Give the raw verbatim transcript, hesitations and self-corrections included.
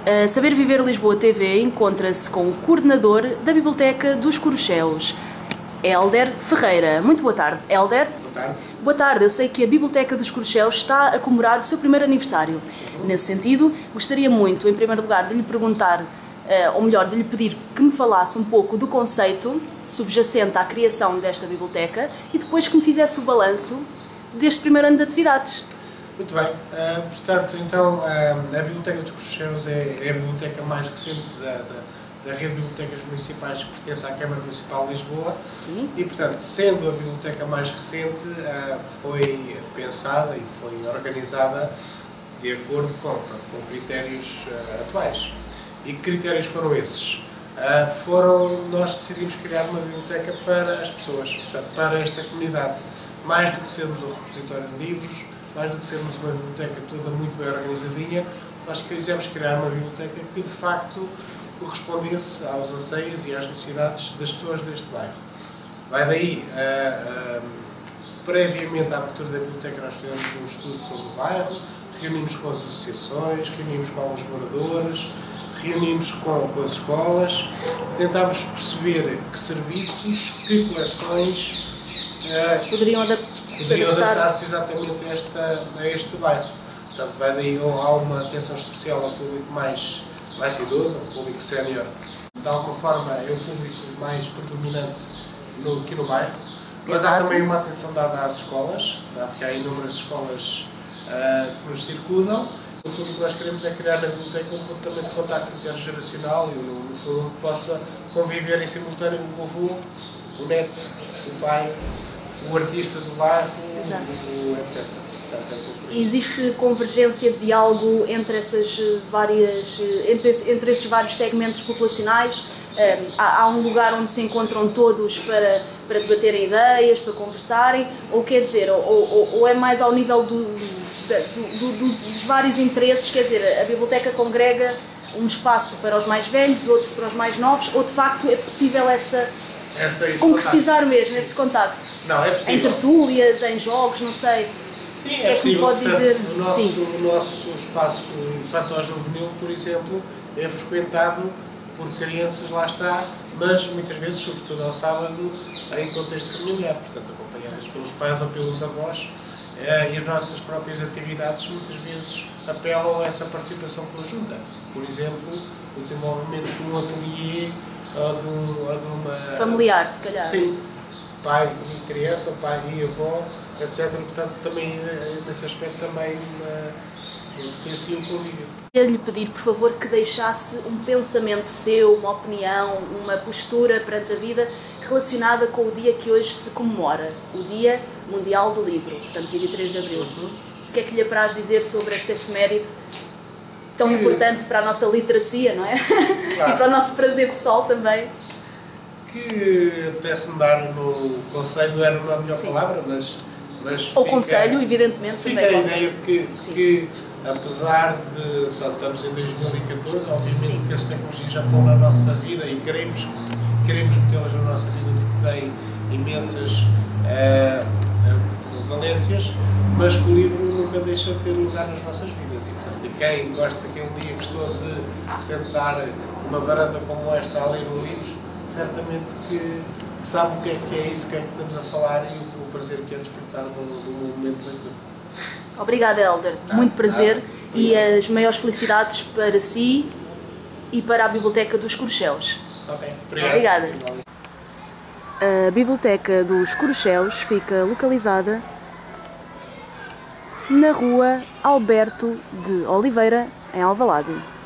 A Saber Viver Lisboa T V encontra-se com o coordenador da Biblioteca dos Coruchelos, Hélder Ferreira. Muito boa tarde, Hélder. Boa tarde. Boa tarde, eu sei que a Biblioteca dos Coruchelos está a comemorar o seu primeiro aniversário. Nesse sentido, gostaria muito, em primeiro lugar, de lhe perguntar, ou melhor, de lhe pedir que me falasse um pouco do conceito subjacente à criação desta biblioteca e depois que me fizesse o balanço deste primeiro ano de atividades. Muito bem. Uh, portanto, então, uh, a Biblioteca dos Coruchelos é, é a biblioteca mais recente da, da, da rede de bibliotecas municipais que pertence à Câmara Municipal de Lisboa. Sim. E, portanto, sendo a biblioteca mais recente, uh, foi pensada e foi organizada de acordo com, com critérios uh, atuais. E que critérios foram esses? Uh, foram, nós decidimos criar uma biblioteca para as pessoas, portanto, para esta comunidade. Mais do que sermos um repositório de livros, mais do que termos uma biblioteca toda muito bem organizadinha, nós quisemos criar uma biblioteca que de facto correspondesse aos anseios e às necessidades das pessoas deste bairro. Vai daí, uh, uh, previamente à abertura da biblioteca, nós fizemos um estudo sobre o bairro, reunimos com as associações, reunimos com alguns moradores, reunimos com, com as escolas, tentámos perceber que serviços, que coleções uh, Poderiam adaptar poderiam adaptar-se exatamente a, esta, a este bairro. Portanto, vai daí, há uma atenção especial ao público mais, mais idoso, ao público sénior. De alguma forma é o público mais predominante no, aqui no bairro. Mas Exato. Há também uma atenção dada às escolas, porque há inúmeras escolas uh, que nos circundam. No fundo, o que nós queremos é criar na biblioteca um ponto também de contacto intergeracional e, no fundo, que possa conviver em simultâneo o avô, o neto, o pai, o artista do bairro, o, etcétera. Portanto, é Existe convergência de diálogo entre, essas várias, entre, entre esses vários segmentos populacionais? Um, há, há um lugar onde se encontram todos para, para debaterem ideias, para conversarem? Ou quer dizer, ou, ou, ou é mais ao nível do, do, do, dos, dos vários interesses? Quer dizer, a biblioteca congrega um espaço para os mais velhos, outro para os mais novos, ou de facto é possível essa... Essa, concretizar contacto. mesmo Sim. esse contacto? Não, é possível. Em tertúlias, em jogos, não sei. Sim, é, é possível. Pode portanto, dizer? O nosso, Sim. o nosso espaço infantil-juvenil, por exemplo, é frequentado por crianças, lá está, mas muitas vezes, sobretudo ao sábado, em contexto familiar, portanto, acompanhadas pelos pais ou pelos avós, e as nossas próprias atividades muitas vezes apelam a essa participação conjunta. Por exemplo, o desenvolvimento de um ateliê ou de, um, ou de uma... familiar, se calhar. Sim, pai e criança, pai e avó, etcétera. Portanto, também, nesse aspecto, também potencia o convívio. Queria lhe pedir, por favor, que deixasse um pensamento seu, uma opinião, uma postura perante a vida relacionada com o dia que hoje se comemora, o Dia Mundial do Livro, portanto, vinte e três de abril. Uhum. O que é que lhe apraz dizer sobre esta efeméride tão que... importante para a nossa literacia, não é? Claro. E para o nosso prazer pessoal também. Que apetece-me dar no conselho, não era a melhor Sim. palavra, mas... mas Ou fica, conselho, evidentemente, fica também. a ideia de que, que apesar de... Portanto, estamos em dois mil e catorze, obviamente Sim. que as tecnologias já estão na nossa vida e queremos, queremos metê-las na nossa vida porque têm imensas uh, uh, valências, mas que o livro nunca deixa de ter lugar nas nossas vidas. E, portanto, quem gosta, quem um dia gostou de sentar numa varanda como esta a ler um livro, certamente que, que sabe o que é, que é isso que, é que estamos a falar e o, o prazer que é desfrutar do, do movimento de leitura. Obrigada, Hélder. Ah, Muito prazer ah, e as maiores felicidades para si e para a Biblioteca dos Coruchelos. Ok, obrigado. Obrigada. A Biblioteca dos Coruchelos fica localizada na rua Alberto de Oliveira, em Alvalade.